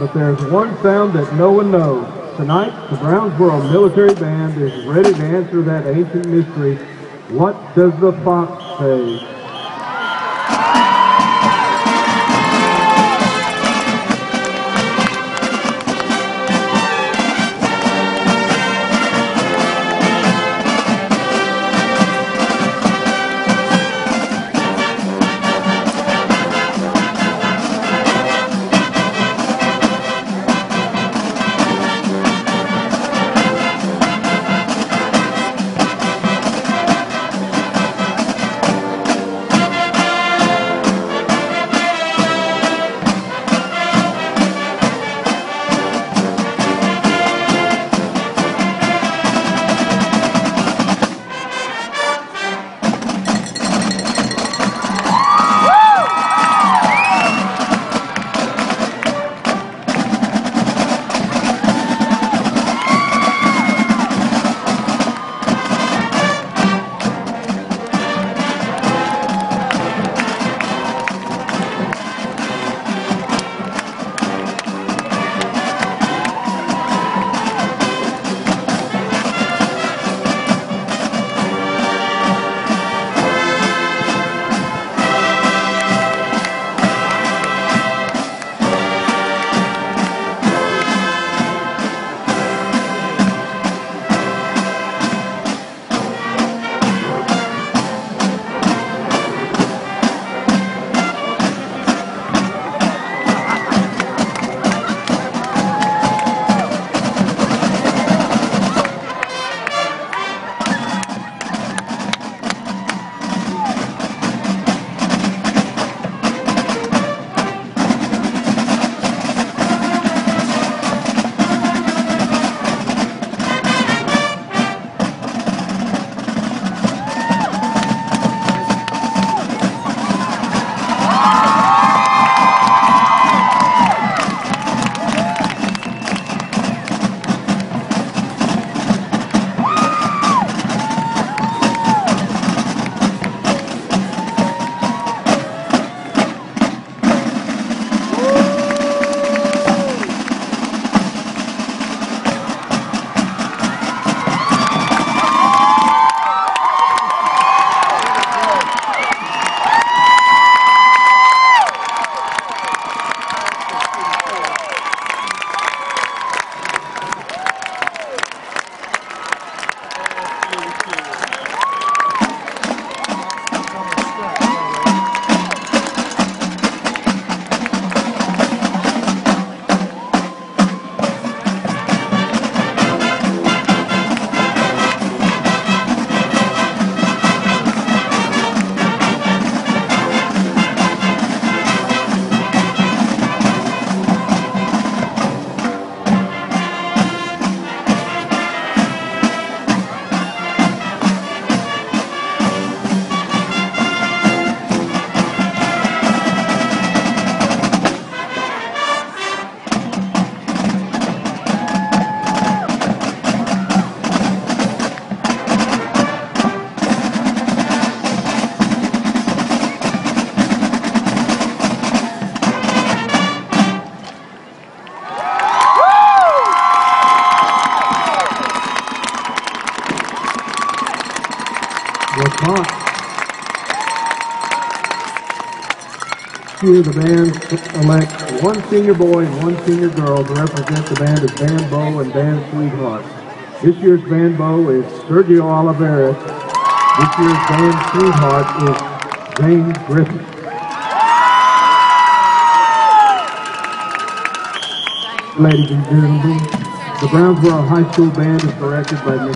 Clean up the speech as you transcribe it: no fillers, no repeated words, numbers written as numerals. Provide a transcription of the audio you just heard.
but there's one sound that no one knows. Tonight, the Brownsboro Military Band is ready to answer that ancient mystery. What does the fox say? Here the band elects one senior boy and one senior girl to represent the band as Band Beau and Band Sweetheart. This year's Band Beau is Sergio Olivares. This year's Band Sweetheart is James Griffin. Ladies and gentlemen, the Brownsboro High School Band is directed by